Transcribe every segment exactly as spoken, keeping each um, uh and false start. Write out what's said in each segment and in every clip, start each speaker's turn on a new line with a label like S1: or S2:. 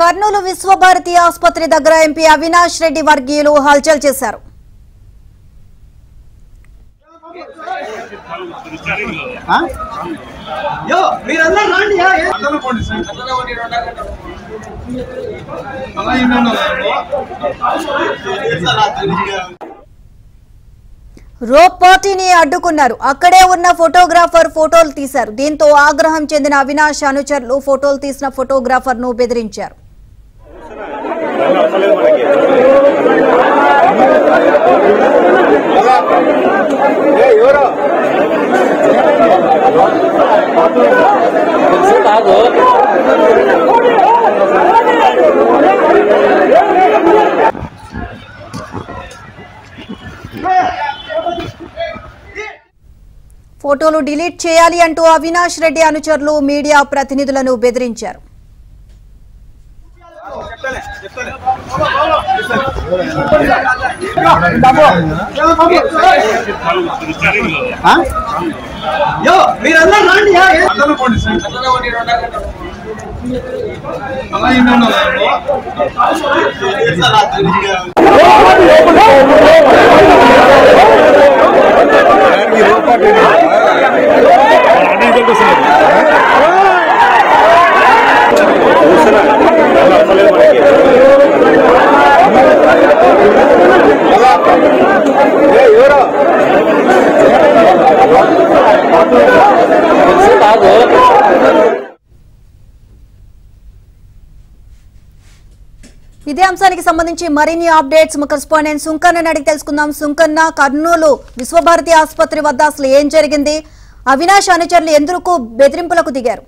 S1: కర్నూలు విశ్వభారతి ఆసుపత్రి దగ్గర ఎంపీ అవినాష్ రెడ్డి వర్గీయులు హల్చల్ చేశారు. రోప్ పార్టీని అడ్డుకున్నారు. అక్కడే ఉన్న ఫోటోగ్రాఫర్ ఫోటోలు తీశారు. దీంతో ఆగ్రహం చెందిన అవినాష్ అనుచరులు ఫోటోలు తీసిన ఫోటోగ్రాఫర్ ను బెదిరించారు. ఫోటోలు డిలీట్ చేయాలి అంటూ అవినాష్ రెడ్డి అనుచరులు మీడియా ప్రతినిధులను బెదిరించారు. ఇదే అంశానికి సంబంధించి మరిన్ని అప్డేట్స్ మా కరెస్పాండెంట్ సుంకన్న అడిగి తెలుసుకుందాం. సుంకన్న, కర్నూలు విశ్వభారతి ఆసుపత్రి వద్ద అసలు ఏం జరిగింది? అవినాష్ అనుచరులు ఎందుకు బెదిరింపులకు దిగారు?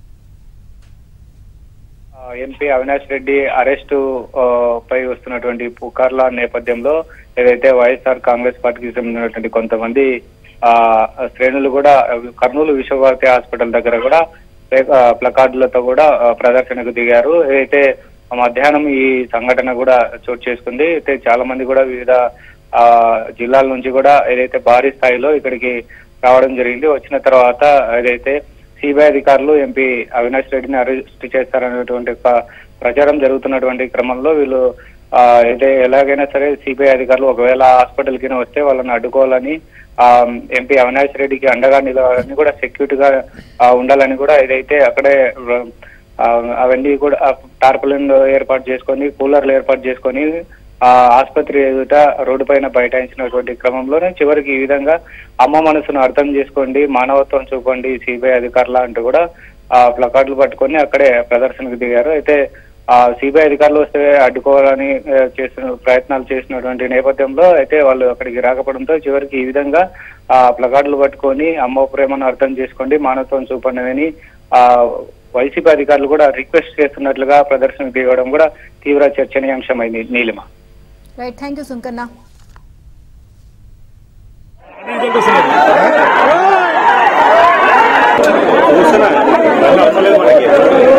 S2: ఎంపీ అవినాష్ రెడ్డి అరెస్టు పై వస్తున్నటువంటి పుకార్ల నేపథ్యంలో ఏదైతే వైఎస్ఆర్ కాంగ్రెస్ పార్టీకి చెందినటువంటి కొంతమంది ఆ శ్రేణులు కూడా కర్నూలు విశ్వభారతి హాస్పిటల్ దగ్గర కూడా ప్లకార్డులతో కూడా ప్రదర్శనకు దిగారు. ఏదైతే మధ్యాహ్నం ఈ సంఘటన కూడా చోటు చేసుకుంది. అయితే చాలా మంది కూడా వివిధ ఆ జిల్లాల నుంచి కూడా ఏదైతే భారీ స్థాయిలో ఇక్కడికి రావడం జరిగింది. వచ్చిన తర్వాత ఏదైతే సిబిఐ అధికారులు ఎంపీ అవినాష్ రెడ్డిని అరెస్ట్ చేస్తారనేటువంటి ప్రచారం జరుగుతున్నటువంటి క్రమంలో వీళ్ళు ఆ అయితే ఎలాగైనా సరే సిబిఐ అధికారులు ఒకవేళ హాస్పిటల్ కి వస్తే వాళ్ళని అడ్డుకోవాలని ఆ ఎంపీ అవినాష్ రెడ్డికి అండగా నిలవాలని కూడా సెక్యూరిటీగా ఉండాలని కూడా ఏదైతే అక్కడే అవన్నీ కూడా టార్పలిన్ ఏర్పాటు చేసుకొని కూలర్లు ఏర్పాటు చేసుకొని ఆ ఆసుపత్రి ఎదుట రోడ్డు పైన బైఠాయించినటువంటి క్రమంలోనే చివరికి ఈ విధంగా అమ్మ మనసును అర్థం చేసుకోండి, మానవత్వం చూపండి సిబిఐ అధికారుల అంటూ కూడా ఆ ప్లకార్డులు పట్టుకొని అక్కడే ప్రదర్శనకు దిగారు. అయితే ఆ సిబిఐ అధికారులు వస్తే అడ్డుకోవాలని చేసిన ప్రయత్నాలు చేసినటువంటి నేపథ్యంలో అయితే వాళ్ళు అక్కడికి రాకపోవడంతో చివరికి ఈ విధంగా ఆ ప్లకార్డులు పట్టుకొని అమ్మ ప్రేమను అర్థం చేసుకోండి, మానవత్వం చూపండి అని ఆ వైసీపీ అధికారులు కూడా రిక్వెస్ట్ చేస్తున్నట్లుగా ప్రదర్శనకు దిగడం కూడా తీవ్ర చర్చనీయాంశమైంది. Neelima.
S1: Right, thank you Sunkanna.
S3: చూస్తున్నా